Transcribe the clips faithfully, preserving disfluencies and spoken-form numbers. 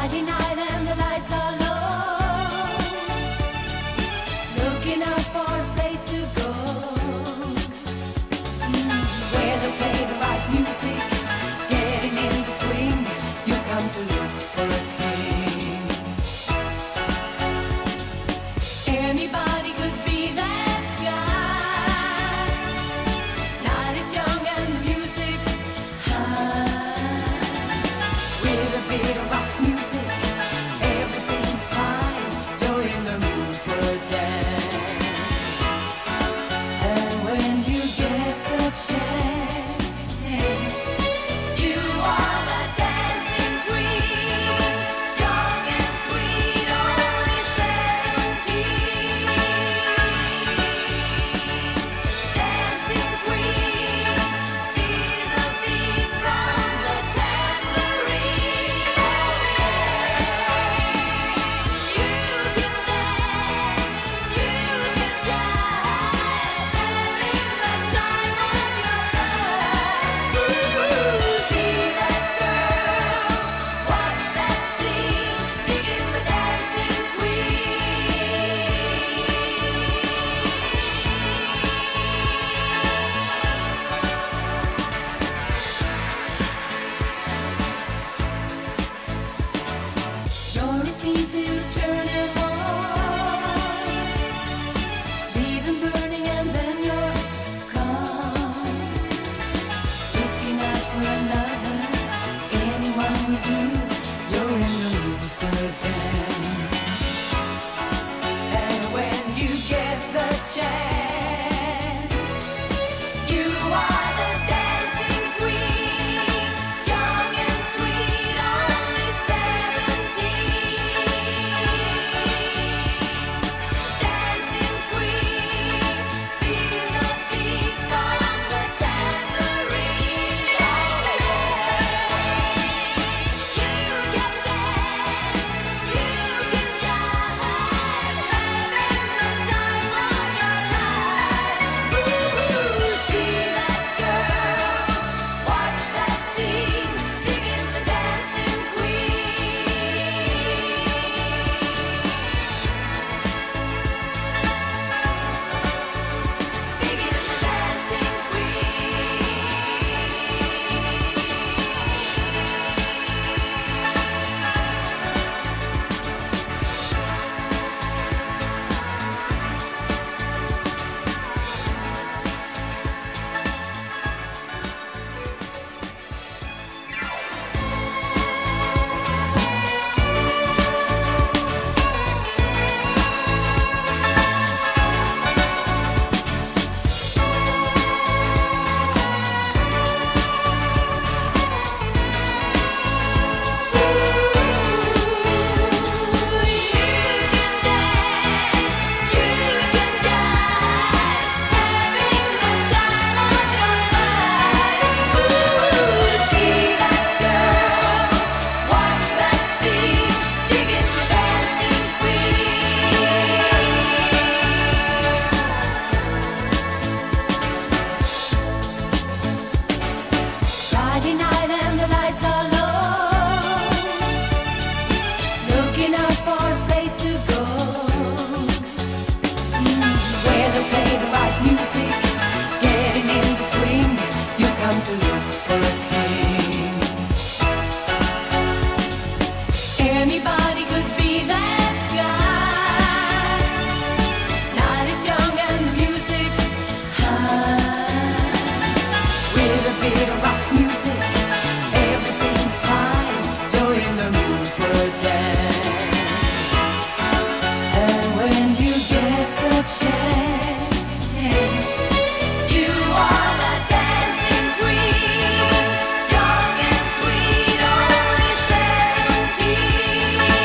Friday night and the lights are low, looking out for a place to go, mm, where they play the right music, getting in the swing. You come to look for a king. Anybody could be that guy. Night is young and the music's high. With a bit of rock music, everything's fine. You're in the mood for a dance. And when you get the chance, you are the dancing queen, young and sweet, only seventeen. Dancing queen, feel the beat from the tambourine. You can dance, you can jive, having the time of your life. Ooh, see that girl, watch that scene, digging the dancing queen. You're a tease you turn him on, leave him burning and then you're gone. Looking out for another, anyone will do. You're in the mood for a dance. And when you get the chance, you are the dancing queen, young and sweet, only seventeen. Dancing queen, feel the beat from the tambourine. You can dance, you can jive, having the time of your life. Ooh, see that girl, watch that scene, digging the dancing queen. Digging the dancing Friday night and the lights are low, looking out for a place to go, mm, where they play the right music, getting in the swing. You come to look for a king. Anybody could be that guy. Night is young and the music's high. With a bit of rock music, everything's fine. You're in the mood for a dance. And when you get the chance, you are the dancing queen, young and sweet, only seventeen.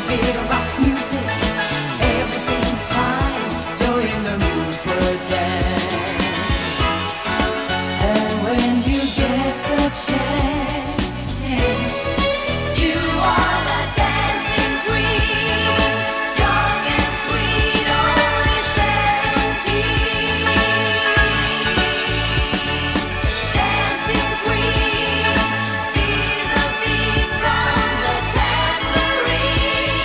bit of rock music, everything's fine. You're in the mood for a dance. And when you get the chance, you are the dancing queen, young and sweet, only seventeen. Dancing queen, feel the beat from the tambourine.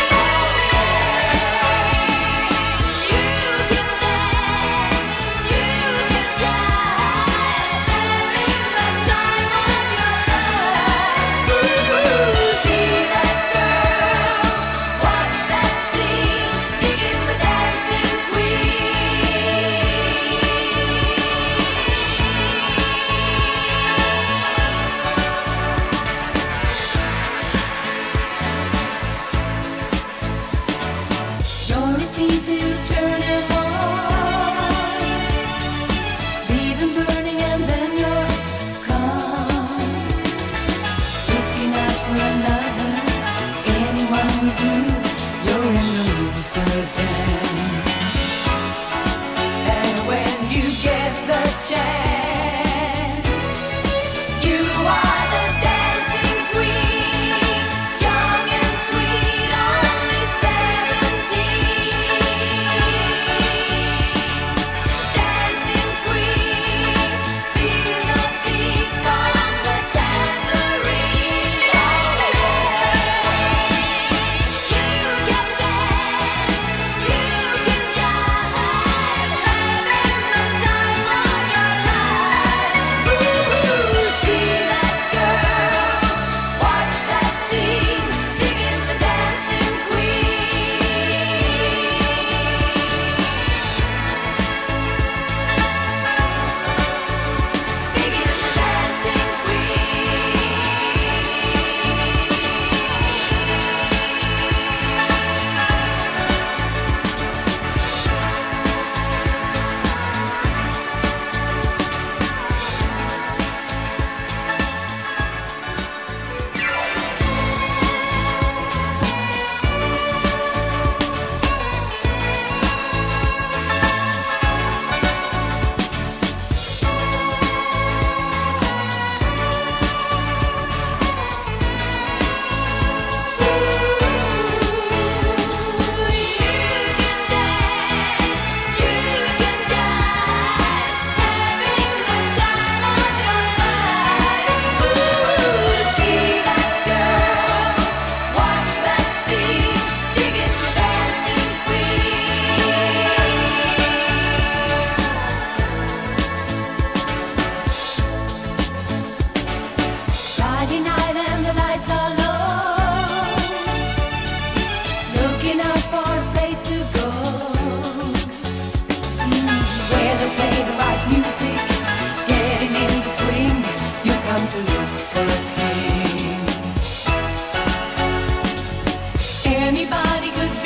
You can dance, you can jive, having the time of your life. See that girl, watch that scene, digging the dancing queen. Your routine's to turn him on, leave him burning and then you're gone. Looking out for another, anyone will do. You're in the mood for a dance. And when you get the chance, you are the dancing queen, young and sweet, only seventeen. Dancing queen, feel the beat from the tambourine. You can dance, you can jive, having the time of your life. See that girl, watch that scene, digging the dancing queen. Digging the dancing Friday night and the lights are low, looking out for a place to go, Mm, where they play the right music, getting in the swing. You come to look for a king. Anybody could